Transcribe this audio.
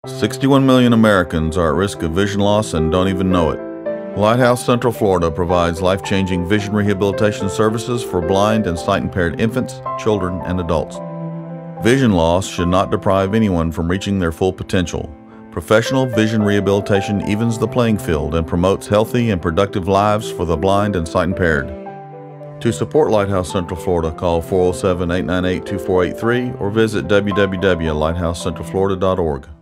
61 million Americans are at risk of vision loss and don't even know it. Lighthouse Central Florida provides life-changing vision rehabilitation services for blind and sight-impaired infants, children, and adults. Vision loss should not deprive anyone from reaching their full potential. Professional vision rehabilitation evens the playing field and promotes healthy and productive lives for the blind and sight-impaired. To support Lighthouse Central Florida, call 407-898-2483 or visit www.lighthousecentralflorida.org.